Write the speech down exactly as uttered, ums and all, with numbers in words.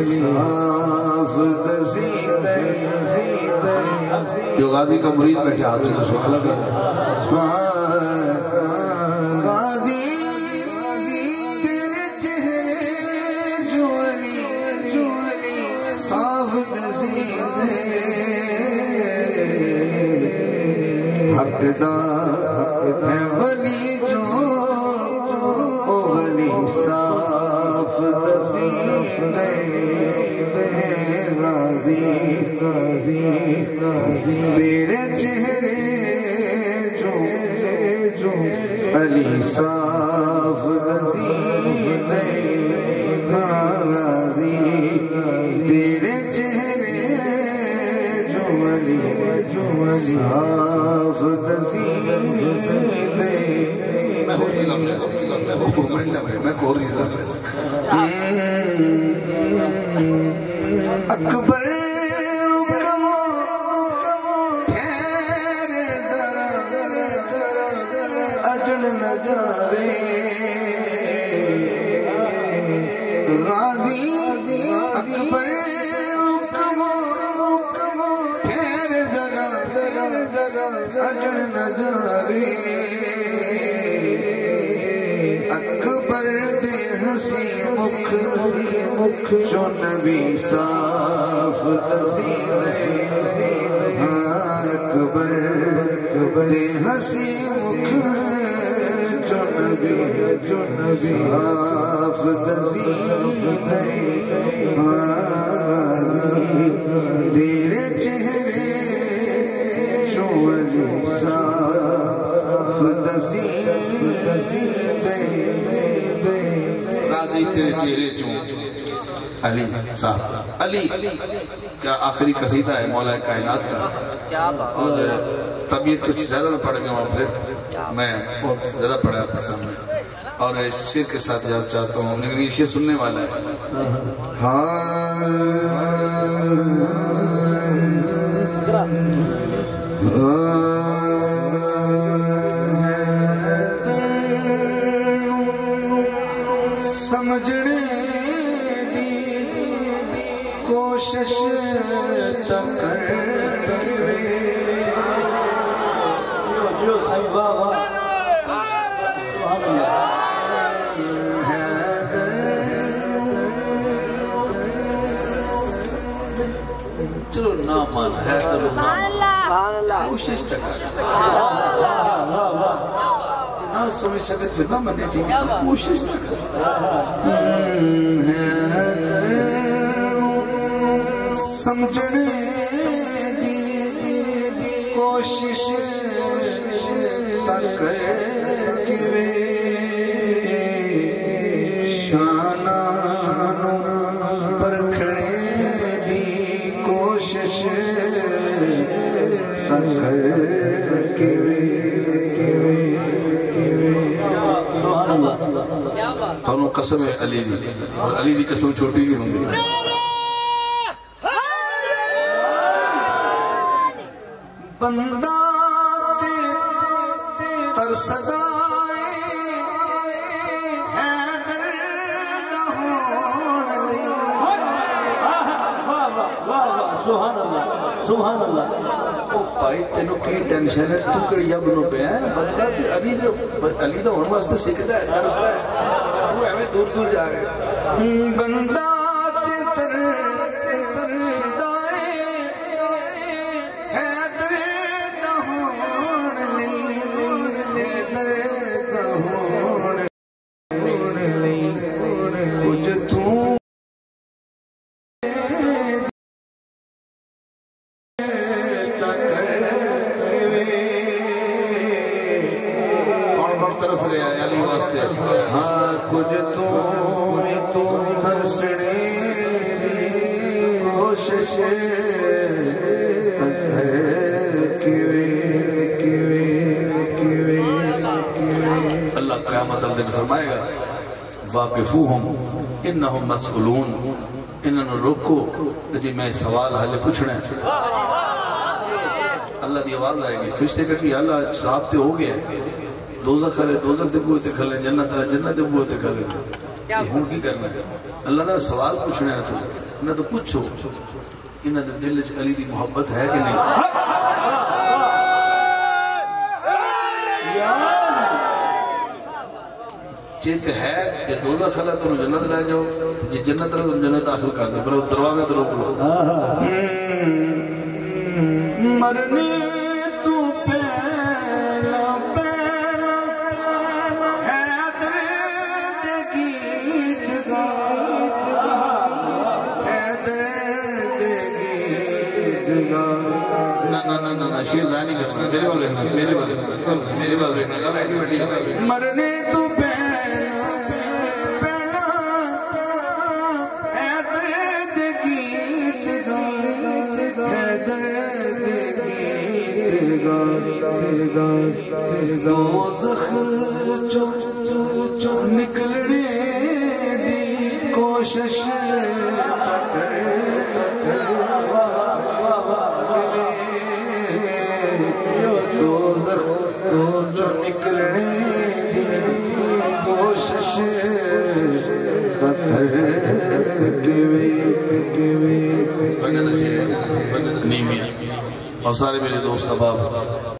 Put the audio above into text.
صاف دزید جو غازی کا مرید میں کیا آپ چلو سوالہ بھی غازی تیرے چہرے جو علی صاف دزید حقدار ہے ولی جو او ولی صاف دزید غازی غازی تیرے چہرے جو علی صاف دزید غازی تیرے چہرے جو علی صاف دزید میں کو رہی تھا اکبر غازی اکبر پھر ذرا اجڑ نہ جاوے اکبر دے ہنسی مکھ جو نبی صاف دزید اکبر دے ہنسی مکھ جو نبی صاف دزید تیرے چہرے جو علی صاف دزید غازی تیرے چہرے چون علی صاحب علی کیا آخری قصیدہ ہے مولا کائنات کا اور طبیعت کچھ زیادہ میں پڑھ گیا وہاں پھر میں بہت زیادہ پڑھا آپ کے سامنے اور اس شعر کے ساتھ جانا چاہتا ہوں لیکن یہ شعر سننے والا ہے سمجھنے دی کوشش تک چلو نہ مان ہے تو کوشش تک نہ سمجھ سکت پھر نہ منے ٹھیک ہے کوشش تک سمجھنے دی کوشش تک کیوے شانانو پرکھنے دی کوشش تک کیوے تانوں قسم ہے علی دی اور علی دی قسم چھوٹی نہیں ہوں گی بندہ ترسدائے حیدر دہون لی سبحان اللہ سبحان اللہ او بھائی تینوں کی ٹینشن ہے تو کڑیا بنو پہ ہے بندہ تے علی جو علی دا ہون واسطے سکھتا ہے ترستا ہے تو ہمیں دور دور جا رہے بندہ اللہ قیامت الدن فرمائے گا واقفوہم انہم مسئولون انہوں روکو جی میں سوال حل پوچھنا ہے اللہ دی آواز آئے گی فرشتے کہتے ہیں اللہ صاحب تے ہو گیا دوزخ کھلے دوزخ دے بوئے تے کھلے جنت ہے جنت دے بوئے تے کھلے کہ ہوں کی کرنا ہے اللہ تعالیٰ سوال پوچھنا ہے تو انہیں تو پوچھو انہیں تو دل چ علی دی محبت ہے کہ نہیں چیت ہے کہ دوزخ خلا تم جنت لے جاؤ جی جنت رہا تم جنت داخل کر دے پر دروازہ تو روک لو مرنے تو پہلا پہلا ہے درد گیت گا ہے درد گیت گا نا نا نا نا شیر ضائع نہیں کرنا میرے بال بیٹھنا میرے بال بیٹھنا میرے بال بیٹھنا اللہ بیٹھی بیٹھی مرنے تو پہلا پہلا ہے درد گیت گا ہے درد گیت گا دوزخ جو جو نکلنے دی کوشش دوزخ جو نکلنے دی کوشش نہیں میاں اور سارے میرے دوست احباب